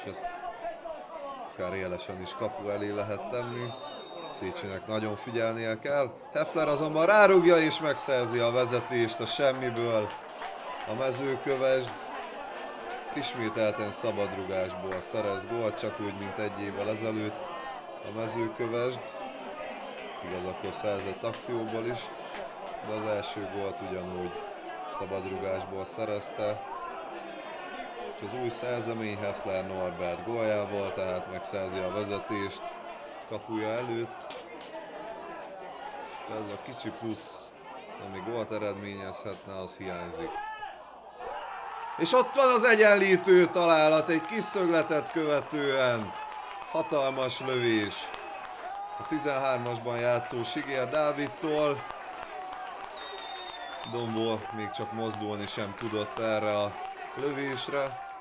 és ezt akár élesen is kapu elé lehet tenni. Széchenyinek nagyon figyelnie kell. Heffler azonban rárúgja és megszerzi a vezetést a semmiből. A Mezőkövesd ismételten szabadrugásból szerez gólt, csak úgy, mint egy évvel ezelőtt a Mezőkövesd. Igaz, akkor szerzett akcióból is, de az első gólt ugyanúgy szabadrugásból szerezte. És az új szerzemény Heffler Norbert góljával, tehát megszerzi a vezetést kapuja előtt. De ez a kicsi plusz, ami gólt eredményezhetne, az hiányzik. És ott van az egyenlítő találat, egy kis szögletet követően. Hatalmas lövés a 13-asban játszó Siger Dávidtól. Dombó még csak mozdulni sem tudott erre a lövésre.